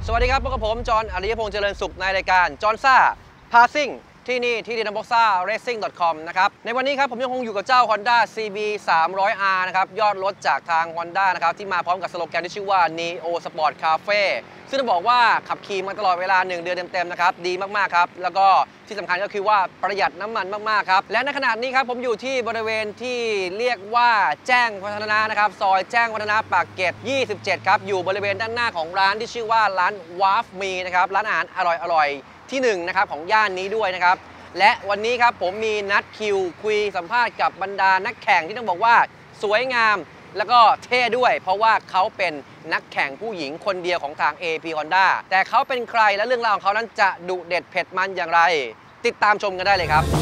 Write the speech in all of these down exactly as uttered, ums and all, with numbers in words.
สวัสดีครับพบกับผมจอห์นอริยพงษ์เจริญสุขในรายการจอห์นซ่าพาซิ่งที่นี่ที่ดินาบ็อกซ่าเรซซิ่ง ดอท คอม นะครับในวันนี้ครับผมยังคงอยู่กับเจ้า Honda ซี บี สามร้อยอาร์ นะครับยอดรถจากทาง Honda นะครับที่มาพร้อมกับสโลแกนที่ชื่อว่า Neo Sport Cafe ซึ่งต้องบอกว่าขับขี่มาตลอดเวลาหนึ่งเดือนเต็มๆนะครับดีมากๆครับแล้วก็ที่สำคัญก็คือว่าประหยัดน้ำมันมากๆครับและในขณะนี้ครับผมอยู่ที่บริเวณที่เรียกว่าแจ้งวัฒนะนะครับซอยแจ้งวัฒนะปากเกร็ดยี่สิบเจ็ดครับอยู่บริเวณด้านหน้าของร้านที่ชื่อว่าร้าน วาฟ มี นะครับร้านอาหารอร่อยๆที่หนึ่งนะครับของย่านนี้ด้วยนะครับและวันนี้ครับผมมีนัดคิวคุยสัมภาษณ์กับบรรดานักแข่งที่ต้องบอกว่าสวยงามแล้วก็เท่ด้วยเพราะว่าเขาเป็นนักแข่งผู้หญิงคนเดียวของทาง เอ พี Honda แต่เขาเป็นใครและเรื่องราวของเขานั้นจะดุเด็ดเผ็ดมันอย่างไรติดตามชมกันได้เลยครับ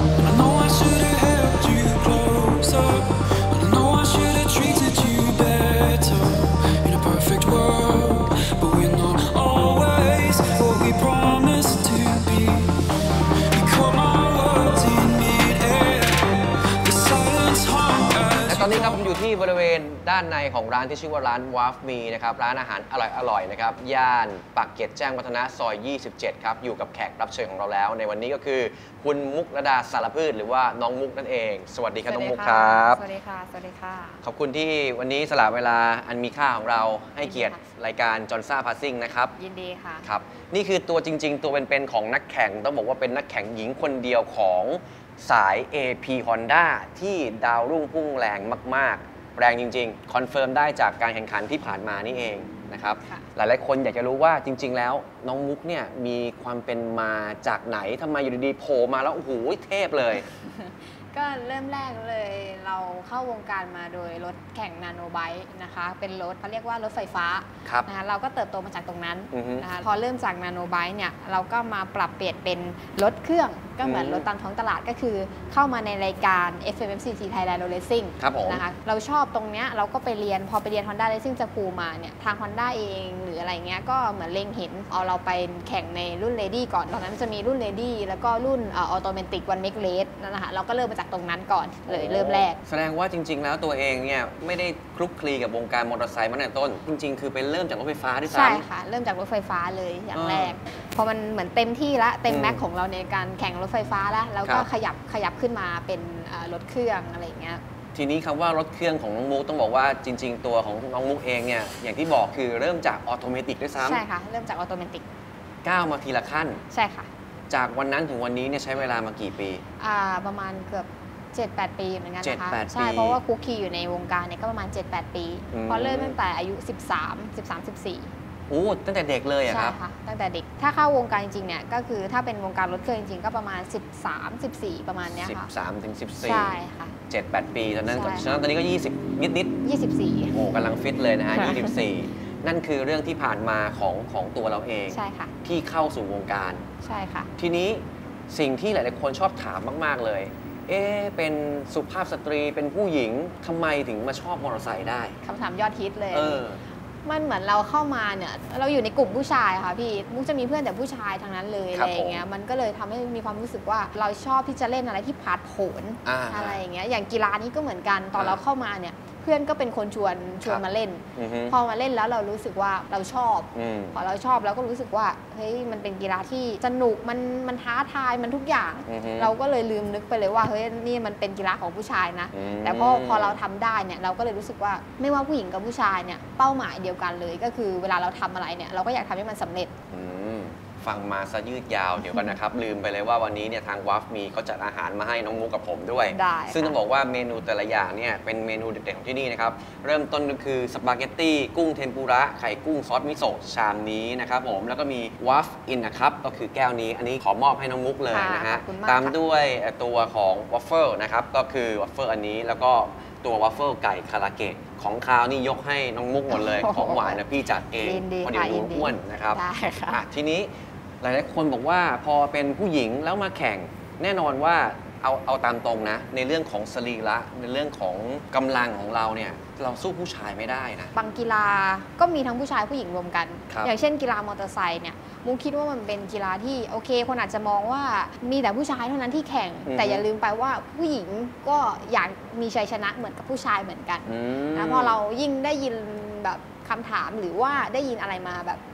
ตอนนี้ครับผมอยู่ที่บริเวณด้านในของร้านที่ชื่อว่าร้าน วาฟ มี นะครับร้านอาหารอร่อยๆนะครับย่านปากเกร็ดแจ้งวัฒนะซอยยี่สิบเจ็ดครับอยู่กับแขกรับเชิญของเราแล้วในวันนี้ก็คือคุณมุกระดาสารพืชหรือว่าน้องมุกนั่นเองสวัสดีครับน้องมุกครับสวัสดีค่ะสวัสดีค่ะขอบคุณที่วันนี้สละเวลาอันมีค่าของเราให้เกียรติรายการจอห์นซ่าพาซิ่งนะครับยินดีค่ะครับนี่คือตัวจริงๆตัวเป็นๆของนักแข่งต้องบอกว่าเป็นนักแข่งหญิงคนเดียวของสาย เอ พี Honda ที่ดาวรุ่งพุ่งแรงมากๆแรงจริงๆคอนเฟิร์มได้จากการแข่งขันที่ผ่านมานี่เองนะครับหลายๆคนอยากจะรู้ว่าจริงๆแล้วน้องมุกเนี่ยมีความเป็นมาจากไหนทำไมอยู่ดีๆโผล่มาแล้วโอ้โหเทพเลยก็เริ่มแรกเลยเราเข้าวงการมาโดยรถแข่งนาโนไบค์นะคะเป็นรถเขาเรียกว่ารถไฟฟ้านะคะเราก็เติบโตมาจากตรงนั้นนะคะพอเริ่มจากนาโนไบค์เนี่ยเราก็มาปรับเปลี่ยนเป็นรถเครื่องก็เหมือนรถตามท้องตลาดก็คือเข้ามาในรายการ เอฟ เอ็ม เอฟ ซี ที Thailand Road Racing นะคะเราชอบตรงเนี้ยเราก็ไปเรียนพอไปเรียน Honda Racing School มาเนี่ยทาง Honda เองหรืออะไรเงี้ยก็เหมือนเล็งเห็นเอาเราไปแข่งในรุ่น Lady ก่อนตอนนั้นจะมีรุ่น Lady แล้วก็รุ่น Automatic One Make Race นั่นแหละค่ะเราก็เริ่มมาจากตรงนั้นก่อนเลยเริ่มแรกแสดงว่าจริงๆแล้วตัวเองเนี่ยไม่ได้คลุกคลีกับวงการมอเตอร์ไซค์มาตั้งแต่ต้นจริงๆคือเป็นเริ่มจากรถไฟฟ้าด้วยซ้ำใช่ค่ะเริ่มจากรถไฟฟ้าเลยอย่างแรกพอมันเหมือนเต็มที่ละเต็มแม็กของเราในการแข่งรถไฟฟ้าแล้วแล้วก็ขยับขยับขึ้นมาเป็นรถเครื่องอะไรอย่างเงี้ยทีนี้คำว่ารถเครื่องของน้องมุกต้องบอกว่าจริงๆตัวของน้องมุกเองเนี่ยอย่างที่บอกคือเริ่มจากออโตเมติกด้วยซ้ำใช่ค่ะเริ่มจากออโตเมติกก้าวมาทีละขั้นใช่ค่ะจากวันนั้นถึงวันนี้เนี่ยใช้เวลามากี่ปีอ่าประมาณเกือบเจ็ดแปด ปีเหมือนกันนะคะใช่เพราะว่าคุกคีอยู่ในวงการเนี่ยก็ประมาณ เจ็ดแปด ปีพอเริ่มตั้งแต่อายุสิบสาม สิบสาม สิบสี่โอ้ตั้งแต่เด็กเลยอะครับใช่ค่ะตั้งแต่เด็กถ้าเข้าวงการจริงๆเนี่ยก็คือถ้าเป็นวงการรถเครื่องจริงๆก็ประมาณสิบสาม สิบสี่ประมาณเนี้ยค่ะสิบสามถึงสิบสี่ใช่ค่ะเจ็ดแปด ปีตอนนั้นฉะนั้นตอนนี้ก็ยี่สิบนิดๆยี่สิบสี่โอ้กำลังฟิตเลยนะฮะยี่สิบสี่นั่นคือเรื่องที่ผ่านมาของของตัวเราเองใช่ค่ะที่เข้าสู่วงการใช่ค่ะทีนี้สิ่งที่หลายๆคนชอบถามมากๆเลยเอ๊ะเป็นสุภาพสตรีเป็นผู้หญิงทำไมถึงมาชอบมอเตอร์ไซค์ได้คำถามยอดฮิตเลยเออมันเหมือนเราเข้ามาเนี่ยเราอยู่ในกลุ่มผู้ชายค่ะพี่มุกจะมีเพื่อนแต่ผู้ชายทั้งนั้นเลยอะไรอย่างเงี้ยมันก็เลยทำให้มีความรู้สึกว่าเราชอบที่จะเล่นอะไรที่ผาดโผนอะไรอย่างเงี้ยอย่างกีฬานี้ก็เหมือนกันตอนเราเข้ามาเนี่ยเพื่อนก็เป็นคนชวนชวนมาเล่นพอมาเล่นแล้วเรารู้สึกว่าเราชอบพอเราชอบแล้วก็รู้สึกว่าเฮ้ยมันเป็นกีฬาที่สนุกมันมันท้าทายมันทุกอย่างเราก็เลยลืมนึกไปเลยว่าเฮ้ยนี่มันเป็นกีฬาของผู้ชายนะแต่พอพอเราทำได้เนี่ยเราก็เลยรู้สึกว่าไม่ว่าผู้หญิงกับผู้ชายเนี่ยเป้าหมายเดียวกันเลยก็คือเวลาเราทำอะไรเนี่ยเราก็อยากทำให้มันสำเร็จฟังมาซะยืดยาวเดี๋ยวกันนะครับลืมไปเลยว่าวันนี้เนี่ยทาง วาฟ มีเขาจัดอาหารมาให้น้องมุกกับผมด้วยซึ่งต้องบอกว่าเมนูแต่ละอย่างเนี่ยเป็นเมนูเด็ดๆของที่นี่นะครับเริ่มต้นก็คือสปาเกตตี้กุ้งเทมปุระไข่กุ้งซอสมิโซะชามนี้นะครับผมแล้วก็มี วาฟ อินนะครับก็คือแก้วนี้อันนี้ขอมอบให้น้องมุกเลยนะฮะตามด้วยตัวของวอฟเฟิลนะครับก็คือวอฟเฟิลอันนี้แล้วก็ตัววอฟเฟิลไก่คาราเกะของคาวนี่ยกให้น้องมุกหมดเลยของหวานนะพี่จัดเองเพราะเดี๋ยวดูอ้วนนะครับทีนี้หลายๆคนบอกว่าพอเป็นผู้หญิงแล้วมาแข่งแน่นอนว่าเอาเอาตามตรงนะในเรื่องของสรีระในเรื่องของกำลังของเราเนี่ยเราสู้ผู้ชายไม่ได้นะบางกีฬาก็มีทั้งผู้ชายผู้หญิงรวมกันอย่างเช่นกีฬามอเตอร์ไซค์เนี่ยมุกคิดว่ามันเป็นกีฬาที่โอเคคนอาจจะมองว่ามีแต่ผู้ชายเท่านั้นที่แข่งแต่อย่าลืมไปว่าผู้หญิงก็อยากมีชัยชนะเหมือนกับผู้ชายเหมือนกันนะพอเรายิ่งได้ยินแบบคำถามหรือว่าได้ยินอะไรมาแบบ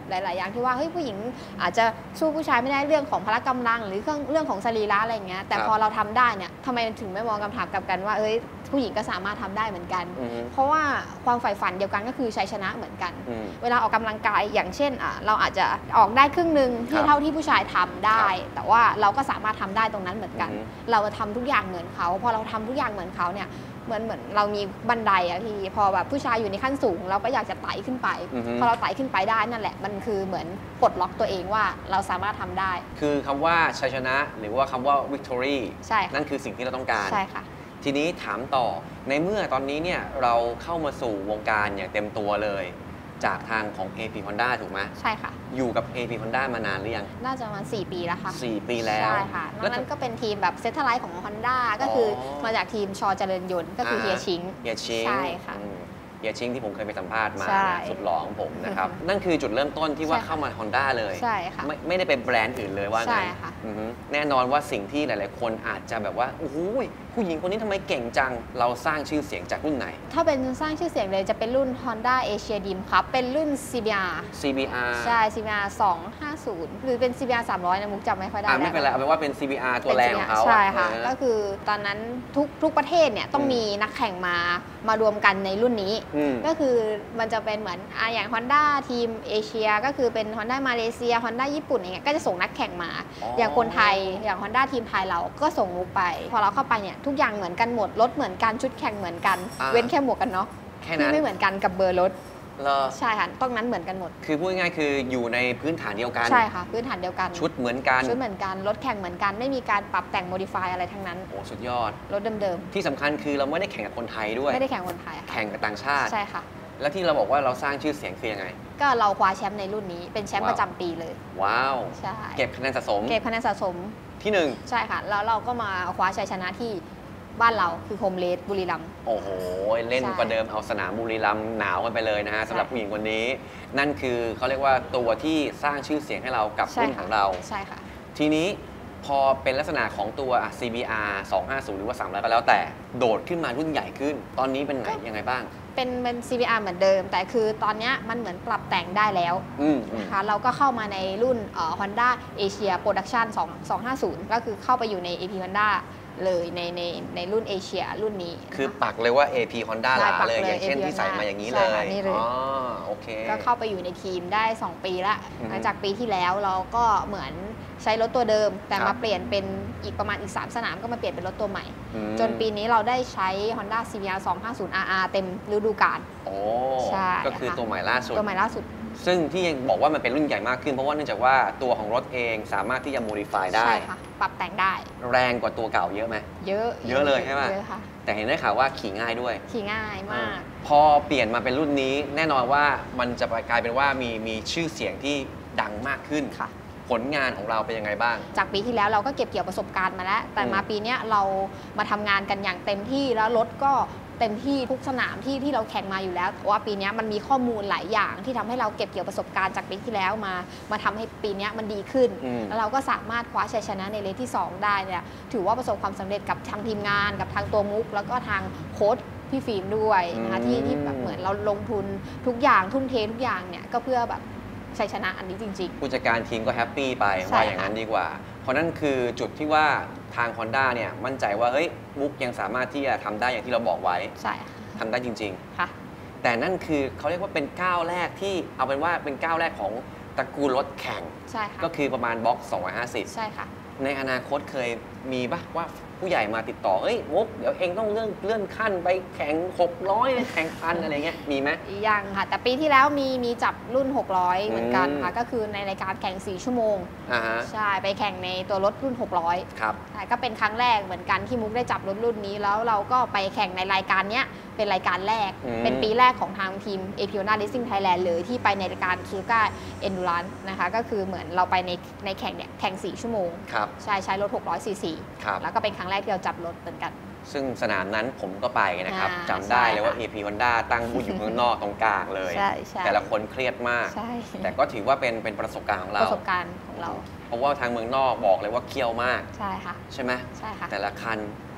หลาย ๆ อย่างที่ว่าเฮ้ยผู้หญิงอาจจะสู้ผู้ชายไม่ได้เรื่องของพละกำลังหรือเรื่องของสรีระอะไรอย่างเงี้ยแต่พอเราทำได้เนี่ยทำไมถึงไม่มองคำถามกลับกันว่าเอ้ยผู้หญิงก็สามารถทำได้เหมือนกันเพราะว่าความใฝ่ฝันเดียวกันก็คือชัยชนะเหมือนกันเวลาออกกำลังกายอย่างเช่นอ่ะเราอาจจะออกได้ครึ่งหนึ่งที่เท่าที่ผู้ชายทำได้แต่ว่าเราก็สามารถทำได้ตรงนั้นเหมือนกันเราทำทุกอย่างเหมือนเขาพอเราทำทุกอย่างเหมือนเขาเนี่ยเหมือนเหมือนเรามีบันไดอะพี่พอแบบผู้ชายอยู่ในขั้นสูงเราก็อยากจะไต่ขึ้นไปพอเราไต่ขึ้นไปได้นั่นแหละมันคือเหมือนปลดล็อกตัวเองว่าเราสามารถทำได้คือคำว่าชัยชนะหรือว่าคำว่า victory ใช่นั่นคือสิ่งที่เราต้องการใช่ค่ะทีนี้ถามต่อในเมื่อตอนนี้เนี่ยเราเข้ามาสู่วงการอย่างเต็มตัวเลยจากทางของ เอ พี Honda ถูกไหมใช่ค่ะอยู่กับ เอ พี Honda มานานหรือยังน่าจะประมาณสี่ปีแล้วค่ะสี่ปีแล้วใช่ค่ะนอกนั้นก็เป็นทีมแบบเซตเทอร์ไลท์ของ Honda ก็คือมาจากทีมชอเจริญยนต์ก็คือเฮียชิงเฮียชิงใช่ค่ะเฮียชิงที่ผมเคยไปสัมภาษณ์มาสุดหล่อของผมนะครับนั่นคือจุดเริ่มต้นที่ว่าเข้ามา Honda เลยใช่ค่ะไม่ไม่ได้เป็นแบรนด์อื่นเลยว่าไงแน่นอนว่าสิ่งที่หลายๆคนอาจจะแบบว่าโอ้โหผู้หญิงคนนี้ทำไมเก่งจังเราสร้างชื่อเสียงจากรุ่นไหนถ้าเป็นสร้างชื่อเสียงเลยจะเป็นรุ่น Honda Asia Dream ครับเป็นรุ่น ซี บี อาร์ซี บี อาร์ใช่ ซี บี อาร์ สองห้าศูนย์หรือเป็น ซี บี อาร์ สามร้อยนะมุกจำไม่ค่อยได้ไม่เป็นไรเอาเป็นว่าเป็น ซี บี อาร์ ตัวแรงของเขาใช่ค่ะก็คือตอนนั้นทุกทุกประเทศเนี่ยต้องมีนักแข่งมามารวมกันในรุ่นนี้ก็คือมันจะเป็นเหมือนอย่าง Honda ทีมเอเชียก็คือเป็น Honda มาเลเซีย Honda ญี่ปุ่นอย่างเงี้ยก็จะส่งนักแข่งมาอย่างคนไทยอย่าง Honda ทีมไทยเราก็ส่งมุกไปพอเราเข้าไปเนี่ยทุกอย่างเหมือนกันหมดรถเหมือนกันชุดแข่งเหมือนกันเว้นแค่หมวกกันน็อกที่ไม่เหมือนกันกับเบอร์รถใช่ค่ะต้องนั้นเหมือนกันหมดคือพูดง่ายๆคืออยู่ในพื้นฐานเดียวกันใช่ค่ะพื้นฐานเดียวกันชุดเหมือนกันชุดเหมือนกันรถแข่งเหมือนกันไม่มีการปรับแต่งโมดิฟายอะไรทั้งนั้นโอ้สุดยอดรถเดิมๆที่สำคัญคือเราไม่ได้แข่งกับคนไทยด้วยไม่ได้แข่งคนไทยแข่งกับต่างชาติใช่ค่ะแล้วที่เราบอกว่าเราสร้างชื่อเสียงคือยังไงก็เราคว้าแชมป์ในรุ่นนี้เป็นแชมป์ประจำปีเลยว้าวใช่เก็บคะแนนสะสมเก็บคะแนนสะสมที่หนึ่งใช่ค่ะแล้วเราก็มาคว้าชัยชนะที่บ้านเราคือโฮมเลสบุรีรัมย์โอ้โหเล่นประเดิมเอาสนามบุรีรัมย์หนาวกันไปเลยนะฮะสำหรับผู้หญิงคนนี้นั่นคือเขาเรียกว่าตัวที่สร้างชื่อเสียงให้เรากับรุ่นของเราใช่ค่ะทีนี้พอเป็นลักษณะของตัว ซี บี อาร์ สองห้าศูนย์หรือว่าสามร้อยก็แล้วแต่โดดขึ้นมารุ่นใหญ่ขึ้นตอนนี้เป็นไงยังไงบ้างเป็นเป็น ซี บี อาร์ เหมือนเดิมแต่คือตอนนี้มันเหมือนปรับแต่งได้แล้วนะคะเราก็เข้ามาในรุ่น Honda Asia Production สองห้าศูนย์ก็คือเข้าไปอยู่ใน เอ พี Honda เลยในในในรุ่นเอเชียรุ่นนี้คือปักเลยว่า เอ พี Honda หลาเลยอย่างเช่นที่ใส่มาอย่างนี้เลยอ๋อโอเคก็เข้าไปอยู่ในทีมได้สองปีละหลังจากปีที่แล้วเราก็เหมือนใช้รถตัวเดิมแต่มาเปลี่ยนเป็นอีกประมาณอีกสามสนามก็มาเปลี่ยนเป็นรถตัวใหม่จนปีนี้เราได้ใช้ Honda ซี บี อาร์ สองห้าศูนย์ อาร์ อาร์ เต็มฤดูกาลโอ้ใช่ก็คือตัวใหม่ล่าสุดตัวใหม่ล่าสุดซึ่งที่ยังบอกว่ามันเป็นรุ่นใหญ่มากขึ้นเพราะว่าเนื่องจากว่าตัวของรถเองสามารถที่จะโมดิฟายได้ใช่ค่ะปรับแต่งได้แรงกว่าตัวเก่าเยอะไหมเยอะเยอะเลยใช่ไหมเยอะค่ะแต่เห็นได้ข่าวว่าขี่ง่ายด้วยขี่ง่ายมากพอเปลี่ยนมาเป็นรุ่นนี้แน่นอนว่ามันจะกลายเป็นว่ามีมีชื่อเสียงที่ดังมากขึ้นค่ะผลงานของเราเป็นยังไงบ้างจากปีที่แล้วเราก็เก็บเกี่ยวประสบการณ์มาแล้วแต่มาปีนี้เรามาทำงานกันอย่างเต็มที่แล้วรถก็เต็มที่ทุกสนามที่ที่เราแข่งมาอยู่แล้วว่าปีนี้มันมีข้อมูลหลายอย่างที่ทำให้เราเก็บเกี่ยวประสบการณ์จากปีที่แล้วมามาทำให้ปีนี้มันดีขึ้นแล้วเราก็สามารถคว้าชัยชนะในเลสที่สองได้เนี่ยถือว่าประสบความสำเร็จกับทางทีมงานกับทางตัวมุกแล้วก็ทางโค้ชพี่ฟิล์มด้วยนะคะที่ที่แบบเหมือนเราลงทุนทุกอย่างทุ่มเททุกอย่างเนี่ยก็เพื่อแบบชัยชนะอันนี้จริงๆผู้จัดการทีมก็แฮปปี้ไปว่าอย่างนั้นดีกว่าเพราะนั่นคือจุดที่ว่าทาง Honda เนี่ยมั่นใจว่าเฮ้ยมุกยังสามารถที่จะทำได้อย่างที่เราบอกไว้ใช่ทำได้จริงๆค่ะแต่นั่นคือเขาเรียกว่าเป็นก้าวแรกที่เอาเป็นว่าเป็นก้าวแรกของตระกูลรถแข่งใช่ค่ะก็คือประมาณบล็อกสองร้อยห้าสิบใช่ค่ะในอนาคตเคยมีป่ะว่าผู้ใหญ่มาติดต่อเอ้ยมุกเดี๋ยวเองต้องเลื่อนเลื่อนขั้นไปแข่งหกร้อยแข่งพันอะไรเงี้ยมีไหมยังค่ะแต่ปีที่แล้วมีมีจับรุ่นหกร้อยเหมือนกันค่ะก็คือในรายการแข่งสี่ชั่วโมงใช่ไปแข่งในตัวรถรุ่นหกร้อยครับก็เป็นครั้งแรกเหมือนกันที่มุกได้จับรถรุ่นนี้แล้วเราก็ไปแข่งในรายการเนี้ยเป็นรายการแรกเป็นปีแรกของทางทีม เอ พี Honda Racing Thailand เลยที่ไปในรายการ Suzuka Endurance นะคะก็คือเหมือนเราไปในในแข่งเนี่ยแข่งสี่ชั่วโมงใช่ใช้รถหกร้อยซีซีแล้วก็เป็นครั้งแรกที่เราจับรถเหมือนกันซึ่งสนามนั้นผมก็ไปนะครับจำได้เลยว่า เอ พี Honda ตั้งบูธอยู่ข้างนอกตรงกลางเลยแต่ละคนเครียดมากแต่ก็ถือว่าเป็นเป็นประสบการณ์ของเราประสบการณ์ของเราเพราะว่าทางเมืองนอกบอกเลยว่าเคี่ยวมากใช่ค่ะใช่ไหมใช่ค่ะแต่ละคัน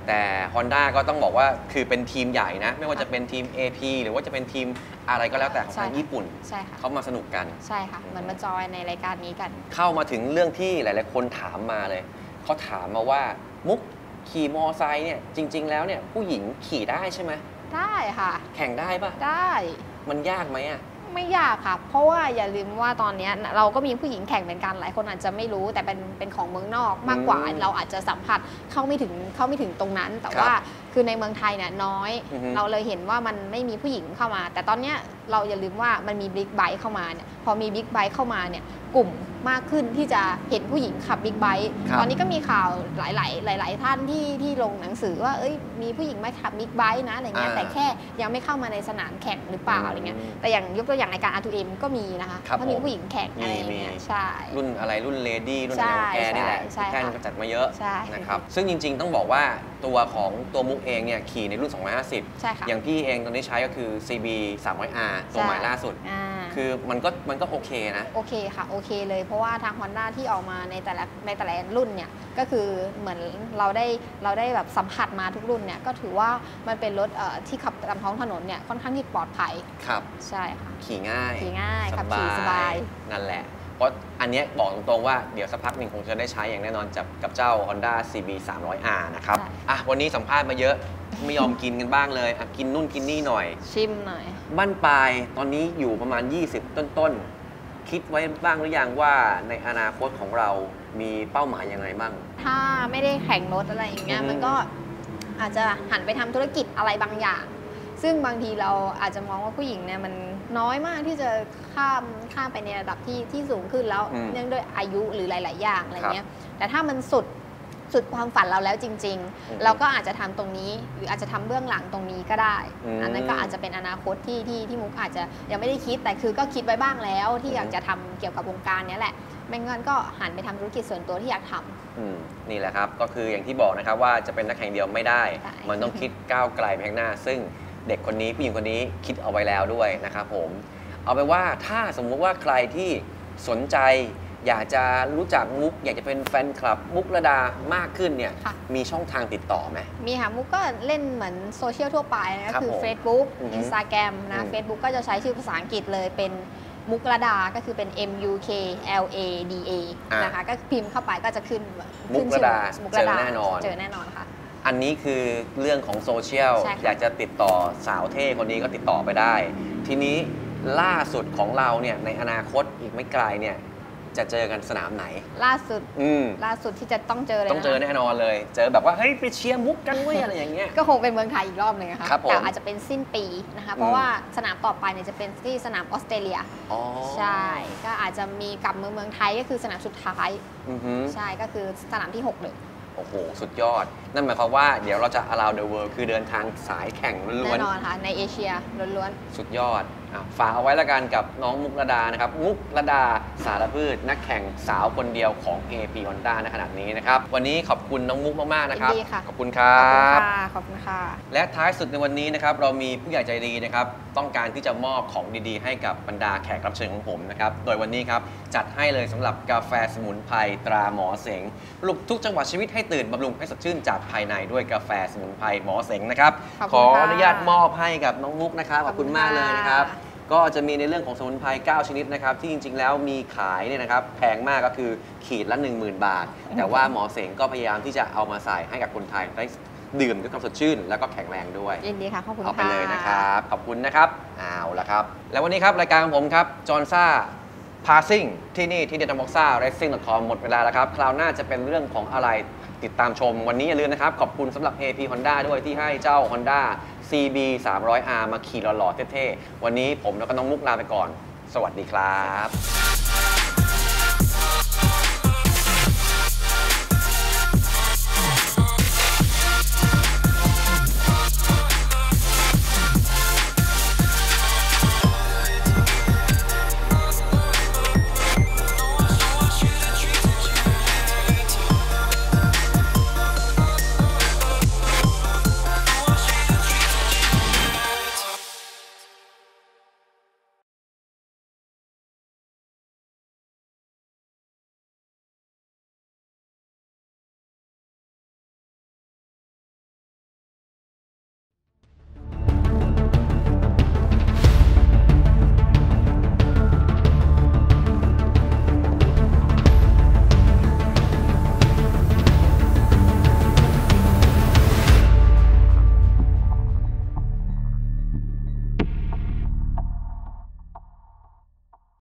แต่ Honda ก็ต้องบอกว่าคือเป็นทีมใหญ่นะไม่ว่าจะเป็นทีม เอ พี หรือว่าจะเป็นทีมอะไรก็แล้วแต่ของทางญี่ปุ่นใช่ค่ะเขามาสนุกกันใช่ค่ะเหมือนมาจอยในรายการนี้กันเข้ามาถึงเรื่องที่หลายๆคนถามมาเลยเขาถามมาว่ามุกขี่มอไซค์เนี่ยจริง ๆแล้วเนี่ยผู้หญิงขี่ได้ใช่ไหมได้ค่ะแข่งได้ปะได้มันยากไหมอ่ะไม่ยากค่ะเพราะว่าอย่าลืมว่าตอนนี้เราก็มีผู้หญิงแข่งเป็นกันหลายคนอาจจะไม่รู้แต่เป็นเป็นของเมืองนอกมากกว่าเราอาจจะสัมผัสเข้าไม่ถึงเข้าไม่ถึงตรงนั้น แต่ว่าคือในเมืองไทยเนี่ยน้อยเราเลยเห็นว่ามันไม่มีผู้หญิงเข้ามาแต่ตอนนี้เราอย่าลืมว่ามันมีบิ๊กไบค์เข้ามาเนี่ยพอมีบิ๊กไบค์เข้ามาเนี่ยกลุ่มมากขึ้นที่จะเห็นผู้หญิงขับบิ๊กไบค์ตอนนี้ก็มีข่าวหลายๆหลาย ๆ ท่านที่ที่ลงหนังสือว่าเอ้ยมีผู้หญิงมาขับบิ๊กไบค์นะอะไรเงี้ยแต่แค่ยังไม่เข้ามาในสนามแข่งหรือเปล่าอะไรเงี้ยแต่อย่างยกตัวอย่างในการ อาร์ ทู เอ็ม ก็มีนะคะก็มีผู้หญิงแข่งอะไรเงี้ยใช่รุ่นอะไรรุ่นเลดี้รุ่นอะไรของแกนี่แหละแท่นก็จัดมาเยอะนะครับซึ่งจริงๆต้องบอกว่าตัวของตัวมุกเองเนี่ยขี่ในรุ่นสองร้อยห้าสิบอย่างพี่เองตอนนี้ใช้ก็คือ ซี บี สามร้อยอาร์ ตัวใหม่ล่าสุดคือมันก็มันก็โอเคนะโอเคค่ะโอเคเลยเพราะว่าทาง Honda ที่ออกมาในแต่ละในแต่ละรุ่นเนี่ยก็คือเหมือนเราได้เราได้แบบสัมผัสมาทุกรุ่นเนี่ยก็ถือว่ามันเป็นรถที่ขับตามท้องถนนเนี่ยค่อนข้างที่ปลอดภัยครับใช่ค่ะขี่ง่ายขี่ง่ายขับขี่สบายนั่นแหละเพราะอันนี้บอกตรงๆว่าเดี๋ยวสักพักหนึ่งคงจะได้ใช้อย่างแน่นอนกับกับเจ้า Honda ซี บี สามร้อยอาร์ นะครับอ่ะวันนี้สัมภาษณ์มาเยอะไม่ยอมกินกันบ้างเลยอ่ะกินนู่นกินนี่หน่อยชิมหน่อยบ้านปลายตอนนี้อยู่ประมาณยี่สิบต้นๆคิดไว้บ้างหรือยังว่าในอนาคตของเรามีเป้าหมายยังไงบ้างถ้าไม่ได้แข่งรถอะไรอย่างเงี้ยมันก็อาจจะหันไปทำธุรกิจอะไรบางอย่างซึ่งบางทีเราอาจจะมองว่าผู้หญิงเนี่ยมันน้อยมากที่จะข้ามข้ามไปในระดับที่ที่สูงขึ้นแล้วเนื่องด้วยอายุหรือหลายๆอย่างอะไรเงี้ยแต่ถ้ามันสุดสุดความฝันเราแล้วจริงๆเราก็อาจจะทำตรงนี้หรืออาจจะทำเบื้องหลังตรงนี้ก็ได้อันนั้นก็อาจจะเป็นอนาคตที่ที่ที่มุกอาจจะยังไม่ได้คิดแต่คือก็คิดไว้บ้างแล้วที่อยากจะทำเกี่ยวกับวงการนี้แหละไม่งั้นก็หันไปทำธุรกิจส่วนตัวที่อยากทำนี่แหละครับก็คืออย่างที่บอกนะครับว่าจะเป็นนักแข่งเดียวไม่ได้มันต้องคิดก้าวไกลไปข้างหน้าซึ่งเด็กคนนี้ผู้หญิงคนนี้คิดเอาไว้แล้วด้วยนะครับผมเอาไปว่าถ้าสมมุติว่าใครที่สนใจอยากจะรู้จักมุกอยากจะเป็นแฟนคลับมุกระดามากขึ้นเนี่ยมีช่องทางติดต่อไหมมีค่ะมุกก็เล่นเหมือนโซเชียลทั่วไปนะคือ Facebook Instagram นะ Facebook ก็จะใช้ชื่อภาษาอังกฤษเลยเป็นมุกระดาก็คือเป็น M U K L A D A นะคะก็พิมพ์เข้าไปก็จะขึ้นมุกระดาเจอแน่นอนเจอแน่นอนค่ะอันนี้คือเรื่องของโซเชียลอยากจะติดต่อสาวเท่คนนี้ก็ติดต่อไปได้ทีนี้ล่าสุดของเราเนี่ยในอนาคตอีกไม่ไกลเนี่ยจะเจอกันสนามไหนล่าสุดล่าสุดที่จะต้องเจอเลยต้องเจอแน่นอนเลยเจอแบบว่าเฮ้ยไปเชียร์มุกกันเว้ยอะไรอย่างเงี้ยก็คงเป็นเมืองไทยอีกรอบหนึ่งค่ะแต่อาจจะเป็นสิ้นปีนะคะเพราะว่าสนามต่อไปเนี่ยจะเป็นที่สนามออสเตรเลียใช่ก็อาจจะมีกลับเมืองเมืองไทยก็คือสนามสุดท้ายใช่ก็คือสนามที่หกเลยโอ้โหสุดยอดนั่นหมายความว่าเดี๋ยวเราจะ around the world คือเดินทางสายแข่งล้วนๆแน่นอนค่ะในเอเชียล้วนๆสุดยอดฝากเอาไว้ละกันกับน้องมุกระดานะครับมุกระดาสารพืชนักแข่งสาวคนเดียวของ เอ พี Honda ในขณะนี้นะครับวันนี้ขอบคุณน้องมุกมากๆนะครับขอบคุณครับขอบคุณค่ะและท้ายสุดในวันนี้นะครับเรามีผู้ใหญ่ใจดีนะครับต้องการที่จะมอบของดีๆให้กับบรรดาแขกรับเชิญของผมนะครับโดยวันนี้ครับจัดให้เลยสำหรับกาแฟสมุนไพรตราหมอเสงปลุกทุกจังหวะชีวิตให้ตื่นบำรุงให้สดชื่นจากภายในด้วยกาแฟสมุนไพรหมอเสงนะครับขออนุญาตมอบให้กับน้องมุกนะครับขอบคุณมากเลยนะครับก็จะมีในเรื่องของสมุนไพรเก้าชนิดนะครับที่จริงๆแล้วมีขายเนี่ยนะครับแพงมากก็คือขีดละ หนึ่งหมื่น บาทแต่ว่าหมอเสงก็พยายามที่จะเอามาใส่ให้กับคนไทยได้ดื่มด้วยความสดชื่นแล้วก็แข็งแรงด้วยยินดีค่ะขอบคุณเอาไปเลยนะครับขอบคุณนะครับเอาละครับแล้ววันนี้ครับรายการของผมครับจอห์นซ่าพาซิ่งที่นี่ที่เดนบ็อกซ่าเรซซิ่งดอทคอมหมดเวลาแล้วครับคราวหน้าจะเป็นเรื่องของอะไรติดตามชมวันนี้อย่าลืมนะครับขอบคุณสำหรับ เอ พี Honda ด้วยที่ให้เจ้า Honda ซี บี สามร้อยอาร์ มาขี่หล่อๆเท่ๆวันนี้ผมแล้วก็น้องมุกลาไปก่อนสวัสดีครับ